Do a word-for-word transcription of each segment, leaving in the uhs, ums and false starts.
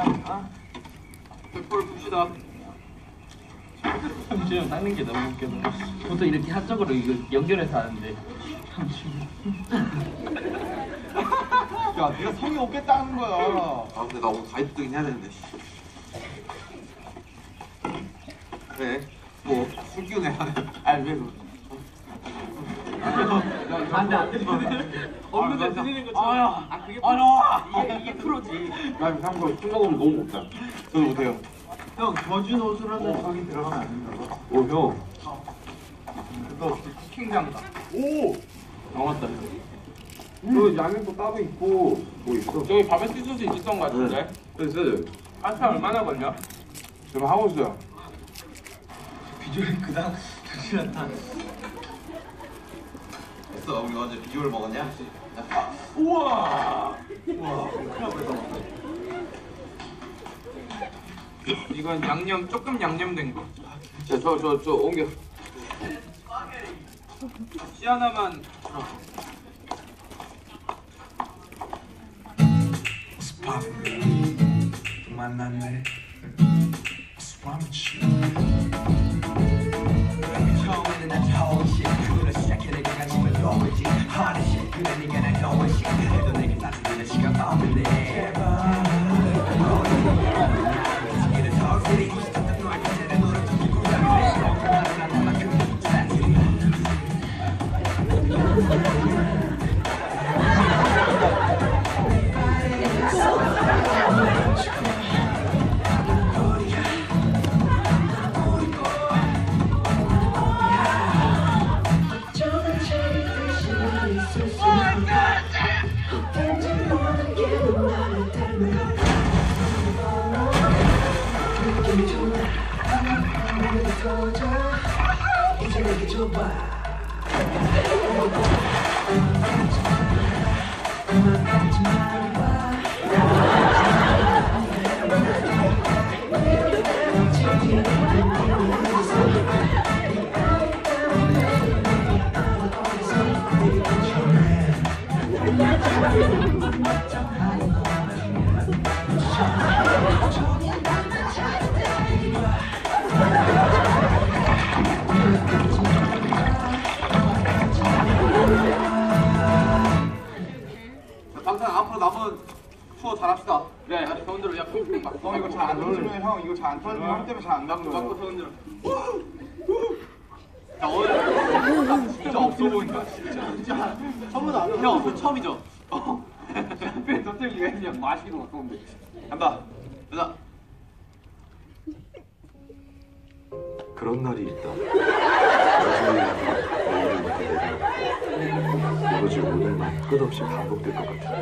아, 백골 봅시다. 삼촌 닦는 게 너무 웃겨. 보통 이렇게 한쪽으로 이거 연결해서 하는데. 야, 네가 성의 없겠다는 거야. 아 근데 나 오늘 가이드 뜨긴 해야 되는데. 그래. 뭐 술기운에 아니 왜? 안돼 안돼. 없는데 들리는 것처럼. 아야. 아 그게 아야. 이게 이게 프로지. 나 참고 술 먹으면 너무 못다. 저도 못해요. 형, 젖은 옷을 하면 저기 들어가면 안 된다고? 오 형. 너 쿠킹장다. 오. 나왔다. 그 양념도 따로 있고 뭐 있어? 저기 바베큐 소스 있었던 것 같은데. 그래서 파스타 얼마나 걸려? 지금 하고 있어요. 비주얼이 그닥 좋지 않다. 됐어. 우리 어제 비주얼 먹었냐? 우와. 우와. 큰일 날 뻔했다. 이건 양념 조금 양념된 거. 자, 저 저 저 옮겨. 씨 하나만. 만났네. 스파미치. 처음에는 난 더운 shit 그걸로 시작해 내가 관심을 더했지 hard as shit 그래 네가 날 더했지 그래도 내게 따뜻한 시간 없는데 제발 너를 더 그리고 싶었던 너의 그대를 너를 더 믿고 나는 너만큼 사랑해 당장 앞으로 남은 투어 잘합시다. 네, 더 흔들어. 야, 콩콩 막. 형 이거 잘 안 터지면 형 이거 잘 안 터지면 형 때문에 잘 안 가는 거야. 자꾸 더 흔들어. 자, 오늘 진짜 없어 보인다. 진짜. 진짜 처음부터 안 형, 오늘 처음이죠? 어. 앞에 저쪽이 왜 그냥 마시기도 못 오는데. 간다. 가자. 그런 날이 있다. 오로지 오늘만 끝없이 반복될 것 같아.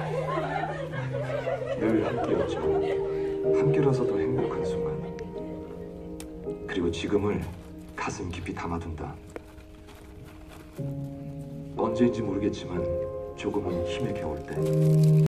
늘 함께였지만 함께라서 더 행복한 순간. 그리고 지금을 가슴 깊이 담아둔다. 언제인지 모르겠지만 조금은 힘에 겨울 때